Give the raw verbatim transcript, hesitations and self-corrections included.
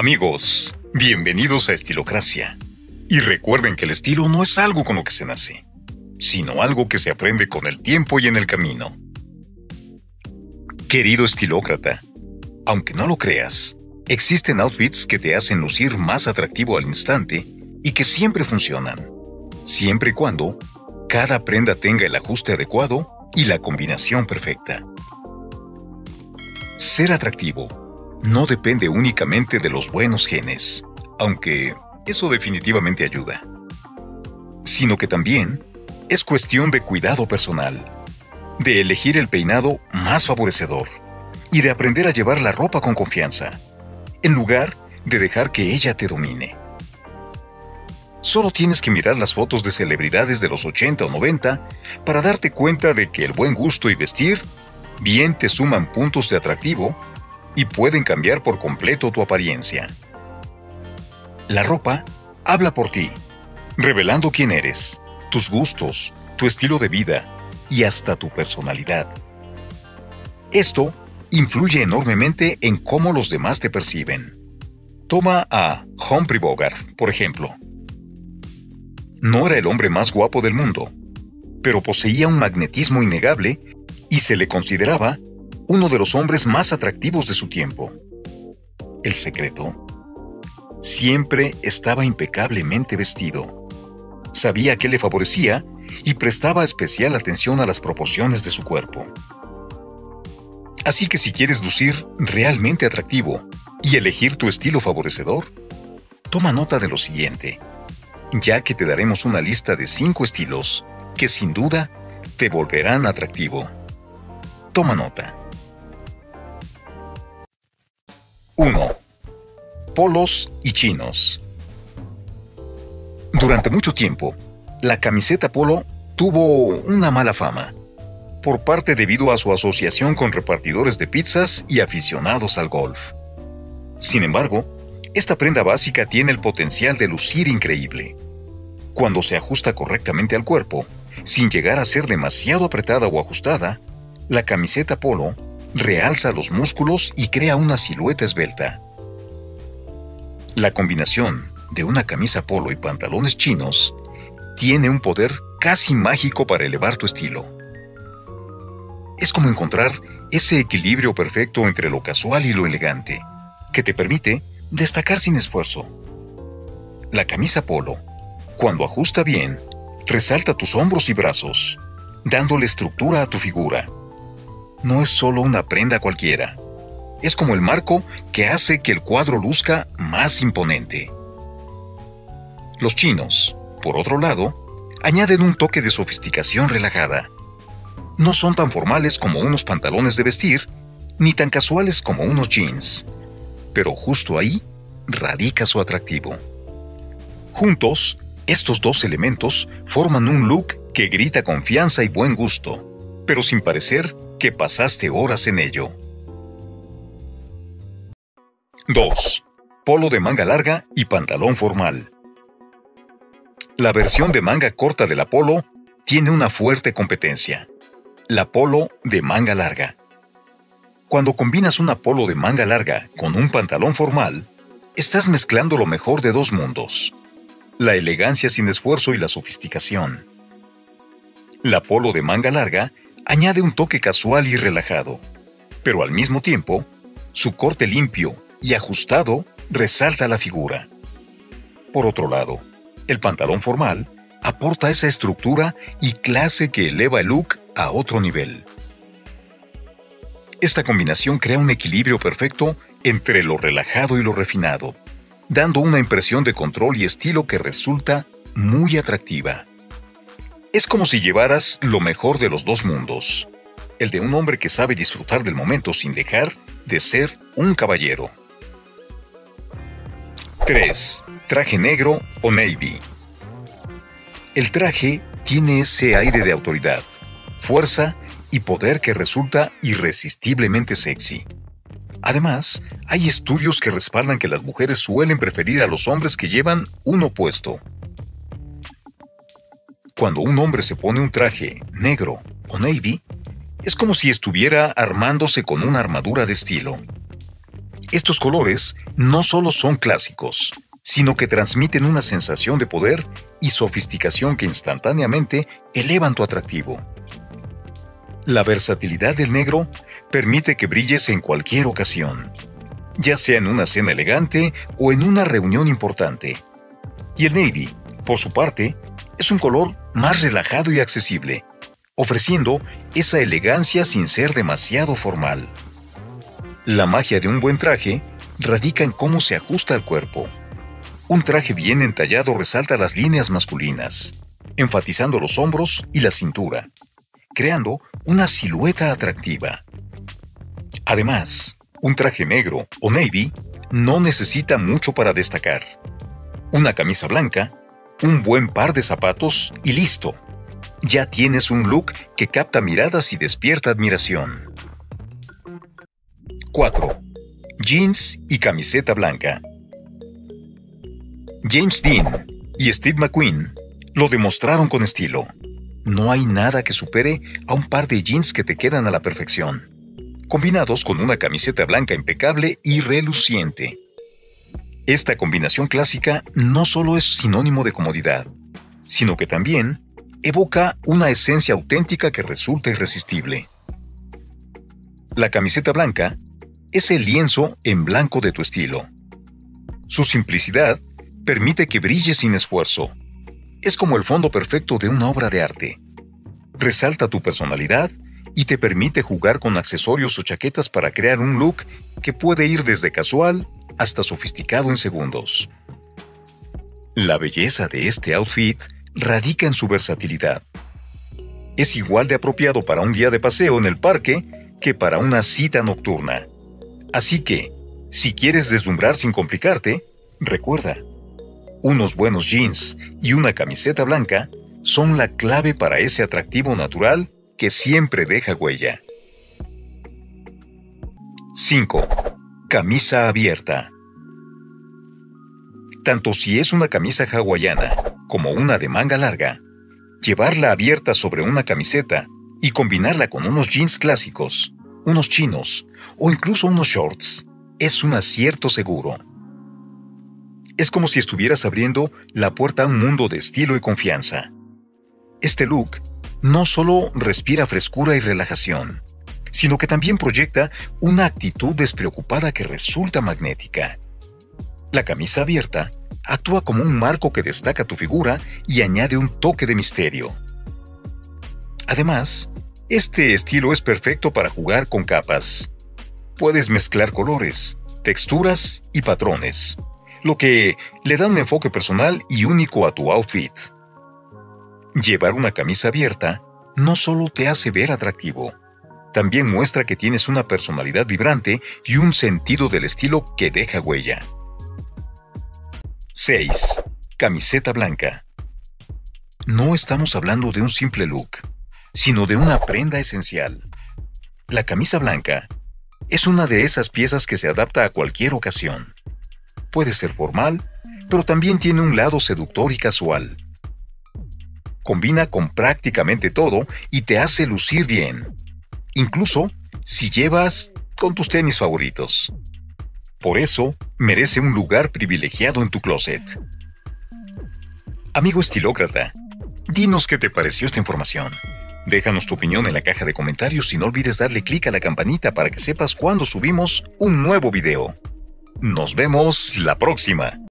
Amigos, bienvenidos a Estilocracia. Y recuerden que el estilo no es algo con lo que se nace, sino algo que se aprende con el tiempo y en el camino. Querido estilócrata, aunque no lo creas, existen outfits que te hacen lucir más atractivo al instante y que siempre funcionan, siempre y cuando cada prenda tenga el ajuste adecuado y la combinación perfecta. Ser atractivo no depende únicamente de los buenos genes, aunque eso definitivamente ayuda, sino que también es cuestión de cuidado personal, de elegir el peinado más favorecedor y de aprender a llevar la ropa con confianza, en lugar de dejar que ella te domine. Solo tienes que mirar las fotos de celebridades de los ochenta o noventa para darte cuenta de que el buen gusto y vestir bien te suman puntos de atractivo y pueden cambiar por completo tu apariencia. La ropa habla por ti, revelando quién eres, tus gustos, tu estilo de vida y hasta tu personalidad. Esto influye enormemente en cómo los demás te perciben. Toma a Humphrey Bogart, por ejemplo. No era el hombre más guapo del mundo, pero poseía un magnetismo innegable y se le consideraba uno de los hombres más atractivos de su tiempo. El secreto: siempre estaba impecablemente vestido. Sabía qué le favorecía y prestaba especial atención a las proporciones de su cuerpo. Así que si quieres lucir realmente atractivo y elegir tu estilo favorecedor, toma nota de lo siguiente, ya que te daremos una lista de cinco estilos que sin duda te volverán atractivo. Toma nota. uno. Polos y chinos. Durante mucho tiempo, la camiseta polo tuvo una mala fama, por parte debido a su asociación con repartidores de pizzas y aficionados al golf. Sin embargo, esta prenda básica tiene el potencial de lucir increíble. Cuando se ajusta correctamente al cuerpo, sin llegar a ser demasiado apretada o ajustada, la camiseta polo realza los músculos y crea una silueta esbelta. La combinación de una camisa polo y pantalones chinos tiene un poder casi mágico para elevar tu estilo. Es como encontrar ese equilibrio perfecto entre lo casual y lo elegante, que te permite destacar sin esfuerzo. La camisa polo, cuando ajusta bien, resalta tus hombros y brazos, dándole estructura a tu figura. No es solo una prenda cualquiera. Es como el marco que hace que el cuadro luzca más imponente. Los chinos, por otro lado, añaden un toque de sofisticación relajada. No son tan formales como unos pantalones de vestir, ni tan casuales como unos jeans. Pero justo ahí radica su atractivo. Juntos, estos dos elementos forman un look que grita confianza y buen gusto, pero sin parecer que pasaste horas en ello. dos. Polo de manga larga y pantalón formal. La versión de manga corta de la polo tiene una fuerte competencia: la polo de manga larga. Cuando combinas una polo de manga larga con un pantalón formal, estás mezclando lo mejor de dos mundos: la elegancia sin esfuerzo y la sofisticación. La polo de manga larga añade un toque casual y relajado, pero al mismo tiempo, su corte limpio y ajustado resalta la figura. Por otro lado, el pantalón formal aporta esa estructura y clase que eleva el look a otro nivel. Esta combinación crea un equilibrio perfecto entre lo relajado y lo refinado, dando una impresión de control y estilo que resulta muy atractiva. Es como si llevaras lo mejor de los dos mundos, el de un hombre que sabe disfrutar del momento sin dejar de ser un caballero. tres. Traje negro o navy. El traje tiene ese aire de autoridad, fuerza y poder que resulta irresistiblemente sexy. Además, hay estudios que respaldan que las mujeres suelen preferir a los hombres que llevan uno puesto. Cuando un hombre se pone un traje negro o navy, es como si estuviera armándose con una armadura de estilo. Estos colores no solo son clásicos, sino que transmiten una sensación de poder y sofisticación que instantáneamente elevan tu atractivo. La versatilidad del negro permite que brilles en cualquier ocasión, ya sea en una cena elegante o en una reunión importante. Y el navy, por su parte, es un color más relajado y accesible, ofreciendo esa elegancia sin ser demasiado formal. La magia de un buen traje radica en cómo se ajusta al cuerpo. Un traje bien entallado resalta las líneas masculinas, enfatizando los hombros y la cintura, creando una silueta atractiva. Además, un traje negro o navy no necesita mucho para destacar. Una camisa blanca, un buen par de zapatos y listo. Ya tienes un look que capta miradas y despierta admiración. cuatro. Jeans y camiseta blanca. James Dean y Steve McQueen lo demostraron con estilo. No hay nada que supere a un par de jeans que te quedan a la perfección, combinados con una camiseta blanca impecable y reluciente. Esta combinación clásica no solo es sinónimo de comodidad, sino que también evoca una esencia auténtica que resulta irresistible. La camiseta blanca es el lienzo en blanco de tu estilo. Su simplicidad permite que brille sin esfuerzo. Es como el fondo perfecto de una obra de arte. Resalta tu personalidad y te permite jugar con accesorios o chaquetas para crear un look que puede ir desde casual hasta sofisticado en segundos. La belleza de este outfit radica en su versatilidad. Es igual de apropiado para un día de paseo en el parque que para una cita nocturna. Así que, si quieres deslumbrar sin complicarte, recuerda, unos buenos jeans y una camiseta blanca son la clave para ese atractivo natural que siempre deja huella. cinco. Camisa abierta. Tanto si es una camisa hawaiana como una de manga larga, llevarla abierta sobre una camiseta y combinarla con unos jeans clásicos, unos chinos o incluso unos shorts es un acierto seguro. Es como si estuvieras abriendo la puerta a un mundo de estilo y confianza. Este look no solo respira frescura y relajación, sino que también proyecta una actitud despreocupada que resulta magnética. La camisa abierta actúa como un marco que destaca tu figura y añade un toque de misterio. Además, este estilo es perfecto para jugar con capas. Puedes mezclar colores, texturas y patrones, lo que le da un enfoque personal y único a tu outfit. Llevar una camisa abierta no solo te hace ver atractivo, también muestra que tienes una personalidad vibrante y un sentido del estilo que deja huella. seis. Camiseta blanca. No estamos hablando de un simple look, sino de una prenda esencial. La camisa blanca es una de esas piezas que se adapta a cualquier ocasión. Puede ser formal, pero también tiene un lado seductor y casual. Combina con prácticamente todo y te hace lucir bien, incluso si llevas con tus tenis favoritos. Por eso, merece un lugar privilegiado en tu closet. Amigo estilócrata, dinos qué te pareció esta información. Déjanos tu opinión en la caja de comentarios y no olvides darle clic a la campanita para que sepas cuando subimos un nuevo video. Nos vemos la próxima.